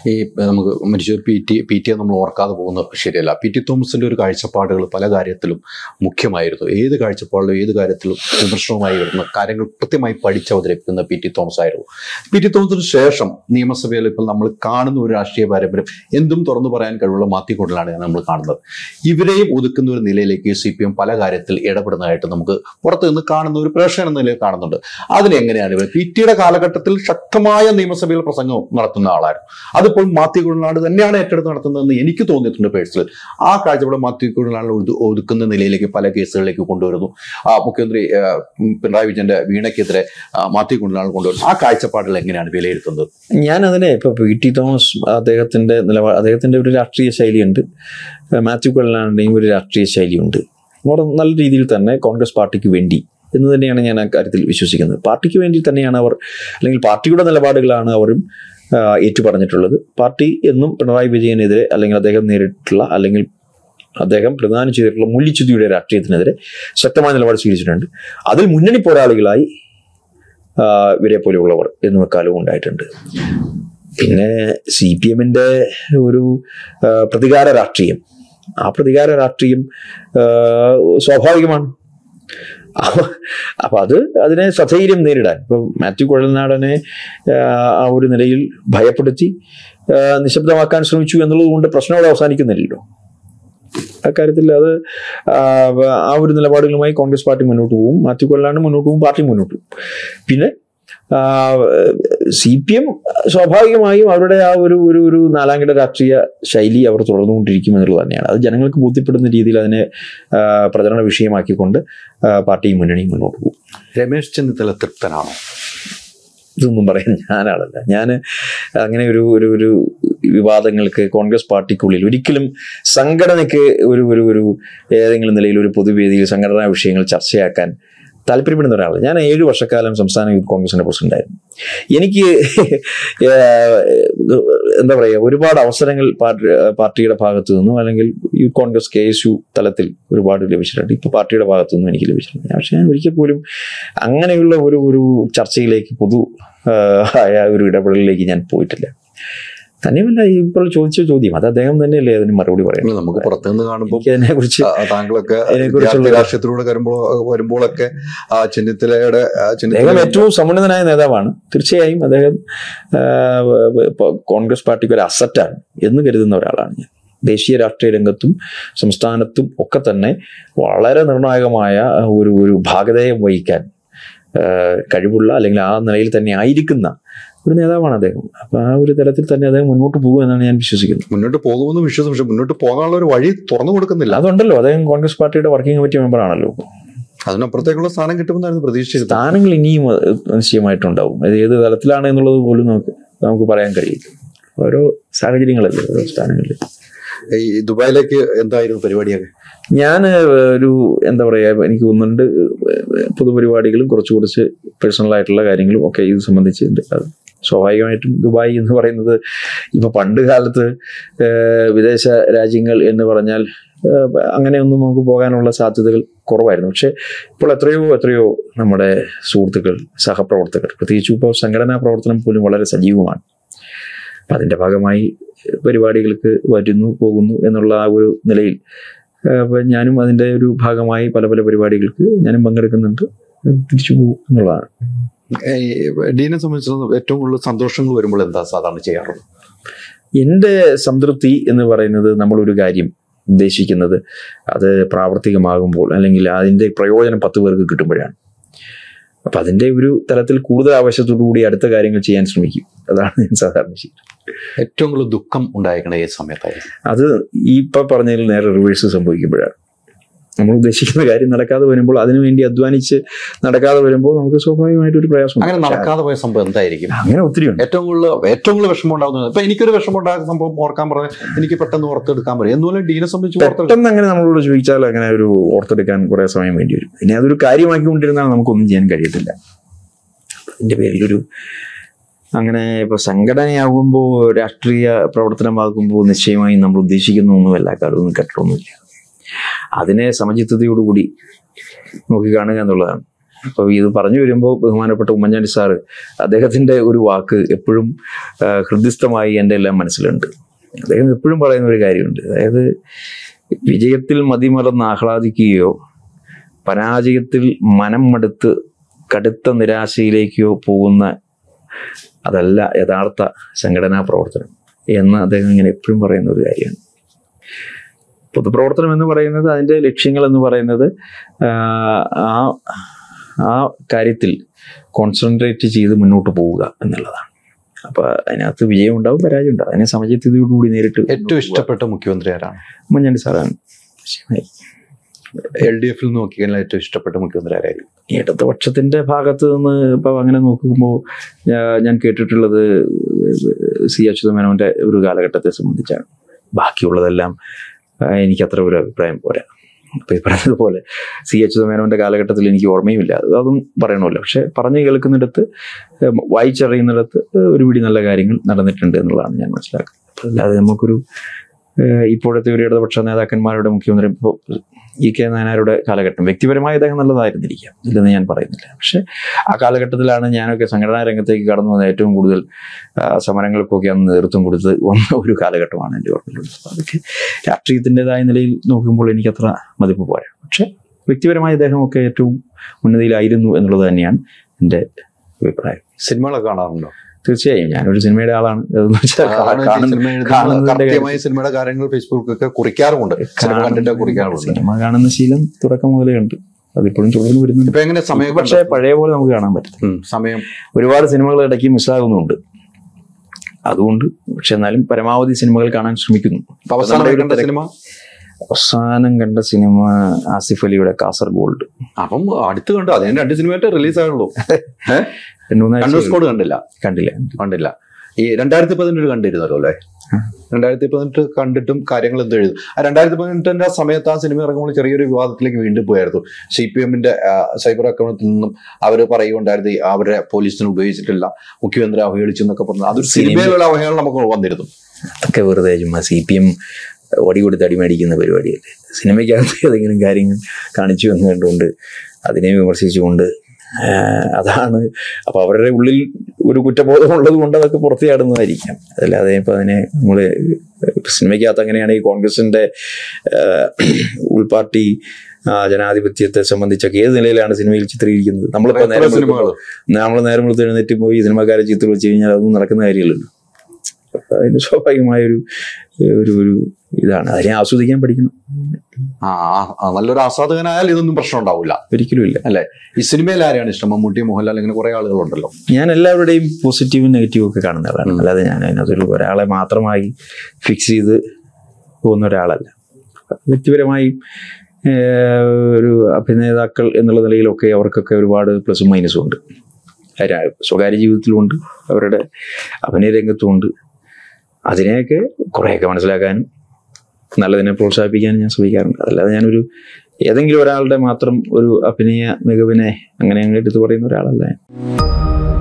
ഈ നമുക്ക് മരിച്ച പി ടി നമ്മൾ ഓർക്കാതെ പോകുന്നത് ശരിയല്ല. പി ടി തോമസിൻ്റെ ഒരു കാഴ്ചപ്പാടുകൾ പല കാര്യത്തിലും മുഖ്യമായിരുന്നു. ഏത് കാഴ്ചപ്പാടിലും ഏത് കാര്യത്തിലും വിമർശനവുമായി വരുന്ന കാര്യങ്ങൾ കൃത്യമായി പഠിച്ചവതരിപ്പിക്കുന്ന പി ടി തോമസ് ആയിരുന്നു. പി ടി തോമസിന് ശേഷം നിയമസഭയിൽ ഇപ്പോൾ നമ്മൾ കാണുന്ന ഒരു രാഷ്ട്രീയ പാരമ്പര്യം എന്തും തുറന്നു പറയാൻ കഴിവുള്ള മാത്യു കുഴൽനാടനെയാണ് നമ്മൾ കാണുന്നത്. ഇവരെയും ഒതുക്കുന്ന ഒരു നിലയിലേക്ക് CPM പല കാര്യത്തിൽ ഇടപെടുന്നതായിട്ട് നമുക്ക് പുറത്തു നിന്ന് കാണുന്ന ഒരു പ്രേക്ഷകൻ എന്ന നിലയിൽ കാണുന്നുണ്ട്. അതിനെങ്ങനെയാണ് ഇവർ പി ടിയുടെ കാലഘട്ടത്തിൽ ശക്തമായ നിയമസഭയിൽ പ്രസംഗം നടത്തുന്ന ആളായിരുന്നു. അതിപ്പോൾ മാത്യു കുഴൽനാട് തന്നെയാണ് ഏറ്റെടുത്ത് നടത്തുന്നതെന്ന് എനിക്ക് തോന്നിയിട്ടുണ്ട് പേഴ്സണൽ. ആ കാഴ്ചപ്പാട് മാത്യു കുഴൽനാട് ഒതുക്കുന്ന നിലയിലേക്ക് പല കേസുകളിലേക്ക് കൊണ്ടുവരുന്നു. മുഖ്യമന്ത്രി പിണറായി വിജയന്റെ വീണയ്ക്കെതിരെ മാത്യു കുഴൽനാട് കൊണ്ടുവരുന്നു. ആ കാഴ്ചപ്പാടുകൾ എങ്ങനെയാണ് വിലയിരുത്തുന്നത്? ഞാനതിനെ ഇപ്പോൾ പി ടി തോമസ് അദ്ദേഹത്തിന്റെ ഒരു രാഷ്ട്രീയ ശൈലിയുണ്ട്, മാത്യു കുഴൽനാടിൻ്റെയും ഒരു രാഷ്ട്രീയ ശൈലിയുണ്ട്. വളരെ നല്ല രീതിയിൽ തന്നെ കോൺഗ്രസ് പാർട്ടിക്ക് വേണ്ടി എന്ന് തന്നെയാണ് ഞാൻ ആ കാര്യത്തിൽ വിശ്വസിക്കുന്നത്. പാർട്ടിക്ക് വേണ്ടി തന്നെയാണ് അവർ, അല്ലെങ്കിൽ പാർട്ടിയുടെ നിലപാടുകളാണ് അവരും ഏറ്റുപറഞ്ഞിട്ടുള്ളത്. പാർട്ടി എന്നും പിണറായി വിജയനെതിരെ അല്ലെങ്കിൽ അദ്ദേഹം നേരിട്ടുള്ള അല്ലെങ്കിൽ അദ്ദേഹം പ്രദാനം ചെയ്തിട്ടുള്ള മൂല്യച്യുതിയുടെ രാഷ്ട്രീയത്തിനെതിരെ ശക്തമായ നിലപാട് സ്വീകരിച്ചിട്ടുണ്ട്. അതിൽ മുന്നണി പോരാളികളായി ഇവരെ പോലെയുള്ളവർ എന്നും കാലവും ഉണ്ടായിട്ടുണ്ട്. പിന്നെ CPMന്റെ ഒരു പ്രതികാര രാഷ്ട്രീയം, ആ പ്രതികാര രാഷ്ട്രീയം സ്വാഭാവികമാണ്. അപ്പൊ അതിനെ സധൈര്യം നേരിടാൻ ഇപ്പൊ മാത്യു കുഴൽനാടനെ ആ ഒരു നിലയിൽ ഭയപ്പെടുത്തി നിശബ്ദമാക്കാൻ ശ്രമിച്ചു എന്നുള്ളത് കൊണ്ട് പ്രശ്നം അവിടെ അവസാനിക്കുന്നില്ലല്ലോ. അക്കാര്യത്തിൽ അത് ആ ഒരു നിലപാടുകളുമായി കോൺഗ്രസ് പാർട്ടി മുന്നോട്ട് പോകും, മാത്യു കുഴൽനാട് മുന്നോട്ട് പോകും, പാർട്ടി മുന്നോട്ട് പോകും. പിന്നെ CPM സ്വാഭാവികമായും അവരുടെ ആ ഒരു നാലാംകിട രാഷ്ട്രീയ ശൈലി അവർ തുടർന്നുകൊണ്ടിരിക്കും എന്നുള്ളത് തന്നെയാണ്. അത് ജനങ്ങൾക്ക് ബോധ്യപ്പെടുന്ന രീതിയിൽ അതിനെ പ്രചരണ വിഷയമാക്കിക്കൊണ്ട് പാർട്ടിയും മുന്നണിയും മുന്നോട്ട് പോകും. രമേശ് ചെന്നിത്തല തൃപ്തനാണോ? ഇതൊന്നും പറയാൻ ഞാനാളല്ല. ഞാൻ അങ്ങനെ ഒരു വിവാദങ്ങൾക്ക് കോൺഗ്രസ് പാർട്ടിക്കുള്ളിൽ ഒരിക്കലും സംഘടനയ്ക്ക് ഒരു ഏതെങ്കിലും നിലയിൽ ഒരു പൊതുവേദിയിൽ സംഘടനാ വിഷയങ്ങൾ ചർച്ചയാക്കാൻ താല്പര്യപ്പെടുന്ന ഒരാൾ. ഞാൻ 7 വർഷക്കാലം സംസ്ഥാന യൂത്ത് കോൺഗ്രസിന്റെ പ്രസിഡന്റായിരുന്നു. എനിക്ക് എന്താ പറയുക, ഒരുപാട് അവസരങ്ങൾ പാർട്ടിയുടെ ഭാഗത്തു നിന്നും അല്ലെങ്കിൽ യൂത്ത് കോൺഗ്രസ് KSU തലത്തിൽ ഒരുപാട് ലഭിച്ചിട്ടുണ്ട്. ഇപ്പോൾ പാർട്ടിയുടെ ഭാഗത്തു നിന്നും എനിക്ക് ലഭിച്ചിട്ടുണ്ട്. പക്ഷെ ഞാൻ ഒരിക്കൽ പോലും അങ്ങനെയുള്ള ഒരു ചർച്ചയിലേക്ക് ആയ ഒരു ഇടപെടലിലേക്ക് ഞാൻ പോയിട്ടില്ല. തന്നെയല്ല, ഇപ്പോൾ ചോദിച്ച ചോദ്യം അത് അദ്ദേഹം തന്നെയല്ലേ അതിന് മറുപടി പറയുന്നത്. നമുക്ക് പുറത്തുനിന്ന് കാണുമ്പോൾ അതിനെക്കുറിച്ച് താങ്കളൊക്കെ രാഷ്ട്രീയത്തിലൂടെ വരുമ്പോഴൊക്കെ ചെന്നിത്തലയുടെ അദ്ദേഹം ഏറ്റവും സമുന്നതനായ നേതാവാണ്. തീർച്ചയായും അദ്ദേഹം കോൺഗ്രസ് പാർട്ടിക്ക് ഒരു അസറ്റാണ് എന്ന് കരുതുന്ന ഒരാളാണ് ഞാൻ. ദേശീയ രാഷ്ട്രീയ രംഗത്തും സംസ്ഥാനത്തും ഒക്കെ തന്നെ വളരെ നിർണായകമായ ഒരു ഭാഗധേയം വഹിക്കാൻ കഴിവുള്ള അല്ലെങ്കിൽ ആ നിലയിൽ തന്നെ ആയിരിക്കുന്ന ഒരു നേതാവാണ് അദ്ദേഹം. അപ്പൊ ആ ഒരു തലത്തിൽ തന്നെ അദ്ദേഹം മുന്നോട്ട് പോകുമെന്നാണ് ഞാൻ വിശ്വസിക്കുന്നത്. മുന്നോട്ട് പോകുമെന്ന് വിശ്വസിക്കും, പക്ഷെ മുന്നോട്ട് പോകാനുള്ള ഒരു വഴി തുറന്നു കൊടുക്കുന്നില്ല. അതുണ്ടല്ലോ, അദ്ദേഹം കോൺഗ്രസ് പാർട്ടിയുടെ വർക്കിംഗ് കമ്മിറ്റി മെമ്പറാണല്ലോ. അതിനപ്പുറത്തേക്കുള്ള സ്ഥാനം കിട്ടുമെന്നായിരുന്നു പ്രതീക്ഷിച്ചത്. സ്ഥാനങ്ങൾ ഇനിയും നിശ്ചയമായിട്ടുണ്ടാവും. അത് ഏത് തലത്തിലാണ് എന്നുള്ളത് പോലും നമുക്ക് പറയാൻ കഴിയില്ല. ഓരോ സാഹചര്യങ്ങളല്ലേ ഓരോ സ്ഥാനങ്ങളിൽ. ഈ ദുബായിലേക്ക് എന്തായിരുന്നു പരിപാടിയൊക്കെ? ഞാൻ എന്താ പറയുക, എനിക്ക് 1-2 പൊതുപരിപാടികളും കുറച്ച് പേഴ്സണലായിട്ടുള്ള കാര്യങ്ങളും ഒക്കെ ഇത് സംബന്ധിച്ചുണ്ട്. അത് സ്വാഭാവികമായിട്ടും ദുബായ് എന്ന് പറയുന്നത് ഇപ്പൊ പണ്ട് കാലത്ത് വിദേശ രാജ്യങ്ങൾ എന്ന് പറഞ്ഞാൽ അങ്ങനെയൊന്നും നമുക്ക് പോകാനുള്ള സാധ്യതകൾ കുറവായിരുന്നു. പക്ഷെ ഇപ്പോൾ എത്രയോ നമ്മുടെ സുഹൃത്തുക്കൾ, സഹപ്രവർത്തകർ, പ്രത്യേകിച്ചും ഇപ്പോൾ സംഘടനാ പ്രവർത്തനം പോലും വളരെ സജീവമാണ്. അപ്പം അതിൻ്റെ ഭാഗമായി പരിപാടികൾക്ക് വരുന്നു പോകുന്നു എന്നുള്ള ആ ഒരു നിലയിൽ ഞാനും അതിൻ്റെ ഒരു ഭാഗമായി പല പരിപാടികൾക്ക് ഞാനും പങ്കെടുക്കുന്നുണ്ട്, തിരിച്ചു പോകും എന്നുള്ളതാണ്. ഡീനെ സംബന്ധിച്ചിടത്തോളം ഏറ്റവും കൂടുതൽ സന്തോഷങ്ങൾ വരുമ്പോൾ എന്താ സാധാരണ ചെയ്യാറുള്ളത്? എൻ്റെ സംതൃപ്തി എന്ന് പറയുന്നത് നമ്മളൊരു കാര്യം ഉദ്ദേശിക്കുന്നത് അത് പ്രാവർത്തികമാകുമ്പോൾ അല്ലെങ്കിൽ അതിൻ്റെ പ്രയോജനം 10 പേർക്ക് കിട്ടുമ്പോഴാണ്. അപ്പം അതിൻ്റെ ഒരു തലത്തിൽ കൂടുതൽ ആവശ്യത്തോടു കൂടി അടുത്ത കാര്യങ്ങൾ ചെയ്യാൻ ശ്രമിക്കും. അതാണ് ഞാൻ സാധാരണ ചെയ്യുന്നത്. ഏറ്റവും കൂടുതൽ ദുഃഖം ഉണ്ടായിരിക്കണ ഏത് സമയത്തായിരുന്നു? അത് ഈ ഇപ്പം പറഞ്ഞതിൽ നേരെ റിവേഴ്സ് സംഭവിക്കുമ്പോഴാണ്. നമ്മൾ ഉദ്ദേശിക്കുന്ന കാര്യം നടക്കാതെ വരുമ്പോൾ, അതിനുവേണ്ടി അധ്വാനിച്ച് നടക്കാതെ വരുമ്പോൾ നമുക്ക് സ്വാഭാവികമായിട്ടൊരു പ്രയാസം. അങ്ങനെ നടക്കാതെ പോയ സംഭവം എന്തായിരിക്കും? അങ്ങനെ ഒത്തിരി ഉണ്ട്. ഏറ്റവും കൂടുതൽ വിഷമം ഉണ്ടാകുന്നത് ഇപ്പൊ എനിക്കൊരു വിഷമം ഉണ്ടാകുന്ന സംഭവം ഓർക്കാൻ പറഞ്ഞാൽ എനിക്ക് പെട്ടെന്ന് ഓർത്തെടുക്കാൻ പറയും. എന്നുപോലെ ഡീനെ സംബന്ധിച്ച് പെട്ടെന്ന് അങ്ങനെ നമ്മളോട് ചോദിച്ചാൽ അങ്ങനെ ഒരു ഓർത്തെടുക്കാൻ കുറെ സമയം വേണ്ടി വരും. പിന്നെ അതൊരു കാര്യമാക്കിക്കൊണ്ടിരുന്നാൽ നമുക്കൊന്നും ചെയ്യാൻ കഴിയത്തില്ല. അതിൻ്റെ പേരിലൊരു അങ്ങനെ ഇപ്പൊ സംഘടനയാകുമ്പോൾ, രാഷ്ട്രീയ പ്രവർത്തനമാകുമ്പോൾ നിശ്ചയമായും നമ്മൾ ഉദ്ദേശിക്കുന്ന ഒന്നും എല്ലാ കാലവും കെട്ടൊന്നുമില്ല. അതിനെ സമചിത്തതയോടുകൂടി നോക്കി കാണുക എന്നുള്ളതാണ്. അപ്പോൾ ഇത് പറഞ്ഞു വരുമ്പോൾ ബഹുമാനപ്പെട്ട ഉമ്മൻചാണ്ടി സാറ് അദ്ദേഹത്തിൻ്റെ ഒരു വാക്ക് എപ്പോഴും ഹൃദ്യസ്ഥമായി എൻ്റെ എല്ലാം മനസ്സിലുണ്ട്. അദ്ദേഹം എപ്പോഴും പറയുന്ന ഒരു കാര്യമുണ്ട്, അതായത് വിജയത്തിൽ മതിമറന്ന് ആഹ്ലാദിക്കുകയോ പരാജയത്തിൽ മനം മടുത്ത് കടുത്ത നിരാശയിലേക്കോ പോകുന്ന അതല്ല യഥാർത്ഥ സംഘടനാ പ്രവർത്തനം എന്ന് അദ്ദേഹം ഇങ്ങനെ എപ്പോഴും പറയുന്ന ഒരു കാര്യമാണ്. പൊതുപ്രവർത്തനം എന്ന് പറയുന്നത്, അതിൻ്റെ ലക്ഷ്യങ്ങൾ എന്ന് പറയുന്നത് ആ കാര്യത്തിൽ കോൺസെൻട്രേറ്റ് ചെയ്ത് മുന്നോട്ട് പോവുക എന്നുള്ളതാണ്. അപ്പോൾ അതിനകത്ത് വിജയം ഉണ്ടാവും, പരാജയം ഉണ്ടാവും. അതിനെ സമചിത്തതയോടുകൂടി നേരിട്ട്. ഏറ്റവും ഇഷ്ടപ്പെട്ട മുഖ്യമന്ത്രി ആരാണ്? ഉമ്മൻചാണ്ടി സാറാണ്. LDF നോക്കിക്കഴിഞ്ഞാൽ ഏറ്റവും ഇഷ്ടപ്പെട്ട മുഖ്യമന്ത്രി ആരായിരുന്നു? ഇടതുപക്ഷത്തിൻ്റെ ഭാഗത്ത് നിന്ന് ഇപ്പോൾ അങ്ങനെ നോക്കുമ്പോൾ ഞാൻ കേട്ടിട്ടുള്ളത് സി അച്യുതമേനോൻ്റെ ഒരു കാലഘട്ടത്തെ സംബന്ധിച്ചാണ്. ബാക്കിയുള്ളതെല്ലാം എനിക്കത്ര ഒരു അഭിപ്രായം പോരാ. അപ്പോൾ ഈ പറഞ്ഞതുപോലെ സി അച്യുതമേനോൻ്റെ കാലഘട്ടത്തിൽ എനിക്ക് ഓർമ്മയുമില്ല, അതും പറയണമല്ലോ. പക്ഷെ പറഞ്ഞു കേൾക്കുന്നിടത്ത്, വായിച്ചറിയുന്നിടത്ത് ഒരു പിടി നല്ല കാര്യങ്ങൾ നടന്നിട്ടുണ്ട് എന്നുള്ളതാണ് ഞാൻ മനസ്സിലാക്കുന്നത്. അല്ലാതെ നമുക്കൊരു ഇപ്പോഴത്തെ ഒരു ഇടതുപക്ഷ നേതാക്കന്മാരുടെ മുഖ്യമന്ത്രി, ഇപ്പോൾ EK നായനാരുടെ കാലഘട്ടം വ്യക്തിപരമായി അദ്ദേഹം നല്ലതായിരുന്നിരിക്കാം, ഇല്ലെന്ന് ഞാൻ പറയുന്നില്ല. പക്ഷെ ആ കാലഘട്ടത്തിലാണ് ഞാനൊക്കെ സംഘടനാ രംഗത്തേക്ക് കടന്നു വന്ന ഏറ്റവും കൂടുതൽ സമരങ്ങൾക്കൊക്കെ അന്ന് നേതൃത്വം കൊടുത്ത് വന്ന ഒരു കാലഘട്ടമാണ് എൻ്റെ ഓർമ്മയിലുള്ളത്. അതൊക്കെ രാഷ്ട്രീയത്തിൻ്റെതായ നിലയിൽ നോക്കുമ്പോൾ എനിക്കത്ര മതിപ്പ് പോരാ. പക്ഷെ വ്യക്തിപരമായി അദ്ദേഹമൊക്കെ ഏറ്റവും ഉന്നതിയിലായിരുന്നു എന്നുള്ളത് തന്നെയാണ് എൻ്റെ അഭിപ്രായം. സിനിമകളൊക്കെ കാണാറുണ്ടോ? തീർച്ചയായും ഞാനൊരു സിനിമയുടെ ആളാണ്. സിനിമയുടെ കാര്യങ്ങൾ ഫേസ്ബുക്കൊക്കെ കുറിക്കാറുമുണ്ട്, സിനിമ കാണുന്ന ശീലം തുടക്കം മുതലേ ഉണ്ട്, അതിപ്പോഴും തുടർന്ന് വരുന്നുണ്ട്. ഇപ്പൊ എങ്ങനെ സമയം? പക്ഷേ പഴയ പോലെ നമുക്ക് കാണാൻ പറ്റും. സമയം ഒരുപാട് സിനിമകൾ ഇടയ്ക്ക് മിസ്സാകുന്നുണ്ട്, അതുകൊണ്ട്. പക്ഷെ എന്നാലും പരമാവധി സിനിമകൾ കാണാൻ ശ്രമിക്കുന്നു. അവസാനം കണ്ട സിനിമ ആസിഫ് അലിയുടെ കാസർഗോഡ്. അപ്പം അടുത്ത് കണ്ടു, അതിന് 2 സിനിമയായിട്ട് റിലീസ് ആയുള്ളൂ. കണ്ടില്ല. ഈ 2018 കണ്ടിരുന്നല്ലോ അല്ലേ? 2018 കണ്ടിട്ടും കാര്യങ്ങൾ എന്തോ എഴുതും. ആ 2018 സമയത്ത് ആ സിനിമ ഇറങ്ങുമ്പോൾ ചെറിയൊരു വിവാദത്തിലേക്ക് വീണ്ടും പോയായിരുന്നു. CPM-ന്റെ സൈബർ ആക്രമണത്തിൽ നിന്നും അവർ പറയുകയുണ്ടായിരുന്നു, അവരെ പോലീസിന് ഉപയോഗിച്ചിട്ടില്ല, മുഖ്യമന്ത്രി അവഹേളിച്ചു എന്നൊക്കെ പറഞ്ഞു. അതൊരു സിനിമയിലുള്ള അവഹേളനം നമുക്ക് വന്നിരുന്നു. അതൊക്കെ വെറുതെ ചുമ്മാ CPM ഓടി കൊടുത്ത് അടിമേടിക്കുന്ന പരിപാടിയല്ലേ. സിനിമയ്ക്കകത്ത് ഏതെങ്കിലും കാര്യങ്ങൾ കാണിച്ചു എന്ന് കണ്ടുകൊണ്ട് അതിനെ വിമർശിച്ചുകൊണ്ട് അതാണ്. അപ്പോൾ അവരുടെ ഉള്ളിൽ ഒരു കുറ്റബോധം ഉള്ളത് കൊണ്ട് അതൊക്കെ പുറത്തു ചാടുന്നതായിരിക്കാം. അതല്ലാതെ ഇപ്പോൾ അതിനെ നമ്മൾ സിനിമയ്ക്കകത്ത് അങ്ങനെയാണ് ഈ കോൺഗ്രസിൻ്റെ ഉൾപാർട്ടി ജനാധിപത്യത്തെ സംബന്ധിച്ചൊക്കെ ഏത് നിലയിലാണ് സിനിമയിൽ ചിത്രീകരിക്കുന്നത്. നമ്മളിപ്പോൾ നേരം വെളുത്ത് എഴുന്നേറ്റ് പോയി സിനിമക്കാരെ ചിത്രം വെച്ച് കഴിഞ്ഞാൽ അതൊന്നും നടക്കുന്ന കാര്യമല്ലല്ലോ. അപ്പം അതിന് സ്വാഭാവികമായൊരു ഒരു ഇതാണ്, അതിനെ ആസ്വദിക്കാൻ പഠിക്കണം. നല്ലൊരു ആസ്വാദകനായാൽ ഇതൊന്നും പ്രശ്നം ഉണ്ടാവില്ല, ഒരിക്കലും ഇല്ല അല്ലെ? ഈ സിനിമയിൽ ആരെയാണ് ഇഷ്ടം? മമ്മൂട്ടി, മോഹൻലാൽ, ഇങ്ങനെ കുറെ ആളുകളുണ്ടല്ലോ. ഞാൻ എല്ലാവരുടെയും പോസിറ്റീവും നെഗറ്റീവും ഒക്കെ കാണുന്ന ആളാണ്. അല്ലാതെ ഞാൻ അതിനകത്തൊരു ഒരാളെ മാത്രമായി ഫിക്സ് ചെയ്ത് പോകുന്ന ഒരാളല്ല. വ്യക്തിപരമായി ഒരു അഭിനേതാക്കൾ എന്നുള്ള നിലയിലൊക്കെ അവർക്കൊക്കെ ഒരുപാട് പ്ലസും മൈനസും ഉണ്ട്. സ്വകാര്യ ജീവിതത്തിലുമുണ്ട്, അവരുടെ അഭിനയ രംഗത്തുമുണ്ട്. അതിനെയൊക്കെ കുറേയൊക്കെ മനസ്സിലാക്കാനും നല്ലതിനെ പ്രോത്സാഹിപ്പിക്കാനും ഞാൻ ശ്രമിക്കാറുണ്ട്. അതല്ലാതെ ഞാനൊരു ഏതെങ്കിലും ഒരാളുടെ മാത്രം ഒരു അഭിനയ മികവിനെ അങ്ങനെ എടുത്തു പറയുന്ന ഒരാളല്ല ഞാൻ.